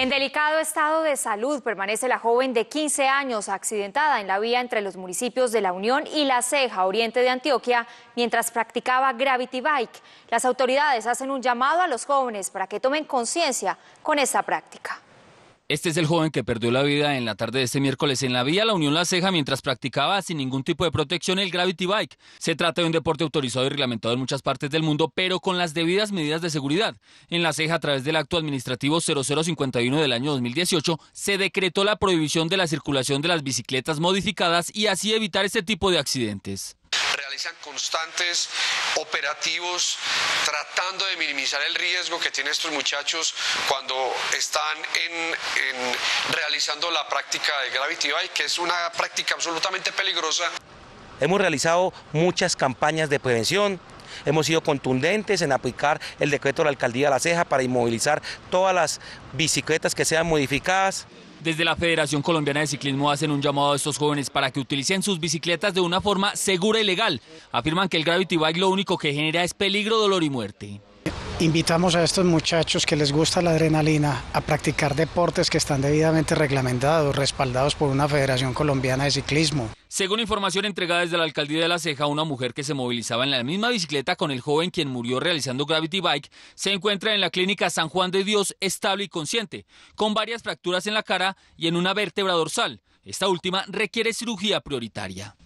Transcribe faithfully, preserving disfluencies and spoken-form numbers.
En delicado estado de salud permanece la joven de quince años accidentada en la vía entre los municipios de La Unión y La Ceja, oriente de Antioquia, mientras practicaba Gravity Bike. Las autoridades hacen un llamado a los jóvenes para que tomen conciencia con esta práctica. Este es el joven que perdió la vida en la tarde de este miércoles en la vía La Unión La Ceja mientras practicaba sin ningún tipo de protección el Gravity Bike. Se trata de un deporte autorizado y reglamentado en muchas partes del mundo, pero con las debidas medidas de seguridad. En La Ceja, a través del acto administrativo cero cero cincuenta y uno del año dos mil dieciocho, se decretó la prohibición de la circulación de las bicicletas modificadas y así evitar este tipo de accidentes. Realizan constantes operativos tratando de minimizar el riesgo que tienen estos muchachos cuando están en, en realizando la práctica de Gravity Bike, que es una práctica absolutamente peligrosa. Hemos realizado muchas campañas de prevención. Hemos sido contundentes en aplicar el decreto de la Alcaldía de La Ceja para inmovilizar todas las bicicletas que sean modificadas. Desde la Federación Colombiana de Ciclismo hacen un llamado a estos jóvenes para que utilicen sus bicicletas de una forma segura y legal. Afirman que el Gravity Bike lo único que genera es peligro, dolor y muerte. Invitamos a estos muchachos que les gusta la adrenalina a practicar deportes que están debidamente reglamentados, respaldados por una Federación Colombiana de Ciclismo. Según información entregada desde la Alcaldía de La Ceja, una mujer que se movilizaba en la misma bicicleta con el joven quien murió realizando Gravity Bike se encuentra en la clínica San Juan de Dios estable y consciente, con varias fracturas en la cara y en una vértebra dorsal. Esta última requiere cirugía prioritaria.